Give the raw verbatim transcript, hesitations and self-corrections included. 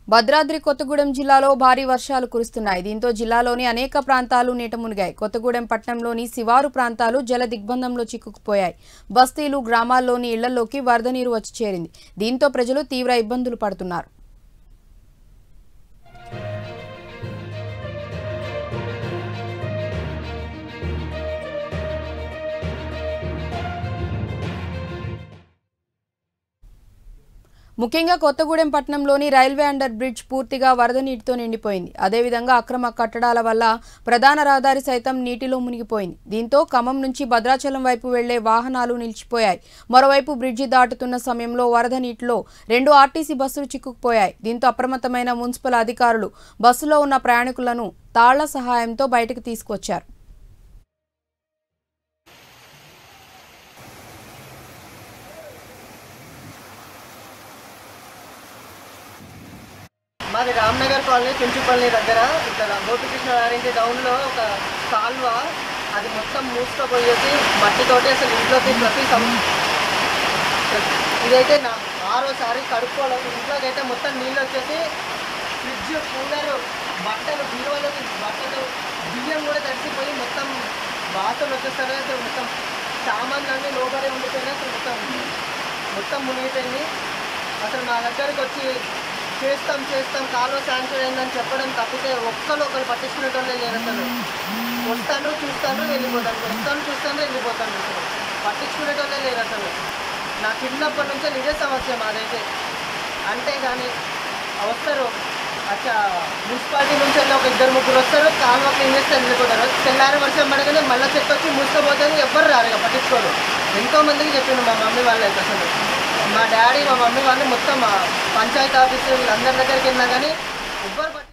భద్రాద్రి కొత్తగూడెం జిల్లాలో భారీ వర్షాలు కురుస్తున్నాయి. దీంతో జిల్లాలోని అనేక ప్రాంతాలు నీట మునిగాయి. కొత్తగూడెం పట్టణంలోని శివారు ప్రాంతాలు జల దిగ్బంధంలో చిక్కుకుపోయాయి. బస్తీలు, గ్రామాల్లోని ఇళ్లలోకి వరద నీరు వచ్చి చేరింది. దీంతో ప్రజలు తీవ్ర ఇబ్బందులు పడుతున్నారు. ముఖ్యంగా కొత్తగూడెం పట్టణంలోని రైల్వే అండర్ బ్రిడ్జ్ పూర్తిగా వరద నీటితో నిండిపోయింది. అదేవిధంగా అక్రమ కట్టడాల వల్ల ప్రధాన రహదారి సైతం నీటిలో మునిగిపోయింది. దీంతో ఖమ్మం నుంచి భద్రాచలం వైపు వెళ్లే వాహనాలు నిలిచిపోయాయి. మరోవైపు బ్రిడ్జి దాటుతున్న సమయంలో వరద నీటిలో రెండు ఆర్టీసీ బస్సులు చిక్కుకుపోయాయి. దీంతో అప్రమత్తమైన మున్సిపల్ అధికారులు బస్సులో ఉన్న ప్రయాణికులను తాళ్ల సహాయంతో బయటకు తీసుకొచ్చారు. మాది రామ్నగర్ కాలనీ కుంచుపల్లి దగ్గర ఇక్కడ గోపికృష్ణ వారింటి డౌన్లో ఒక కాల్వ అది మొత్తం మూసుకుపోయేసి మట్టితోటి అసలు ఇంట్లోకి ప్రతి సం ఇదైతే నా ఆరోసారి కడుక్కోవడం ఇంట్లోకి అయితే మొత్తం నీళ్ళు వచ్చేసి ఫ్రిడ్జ్, కూలర్, బట్టలు, బీరువాలోకి బట్టలు, బియ్యం కూడా తడిసిపోయి మొత్తం బాతులు వచ్చేస్తారు. అసలు మొత్తం సామాన్లు అన్నీ లోపలే ఉండిపోయినాయి. అసలు మొత్తం మొత్తం మునిగిపోయింది. అసలు మా దగ్గరికి వచ్చి చేస్తాం చేస్తాం కాలువ శాంక్షన్ అయిందని చెప్పడం తప్పితే ఒక్కరు ఒకరు పట్టించుకునేటోళ్ళే లేరు. అసలు వస్తాను చూస్తాను వెళ్ళిపోతాను, వస్తాను చూస్తాను వెళ్ళిపోతాను, అసలు పట్టించుకునేటోళ్ళే లేరు. అసలు నా చిన్నప్పటి నుంచే ఇదే సమస్య మాదైతే. అంటే కానీ వస్తారు అచ్చా మున్సిపాలిటీ నుంచి వెళ్ళి ఒక ఇద్దరు ముగ్గురు వస్తారు, కాలువ క్లీన్ చేస్తే వెళ్ళిపోతారు. తెల్లారి వర్షం పడగానే మళ్ళీ చెట్టు వచ్చి మూసుకుపోతుంది. ఎవ్వరు రారు, ఇక పట్టించుకోరు. ఎంతోమందికి చెప్పిండు మా మమ్మీ వాళ్ళు అయితే. అసలు మా డాడీ, మా మమ్మీ వాళ్ళు మొత్తం పంచాయతీ ఆఫీసు వీళ్ళందరి దగ్గరికి వెళ్ళినా కానీ ఎవ్వరు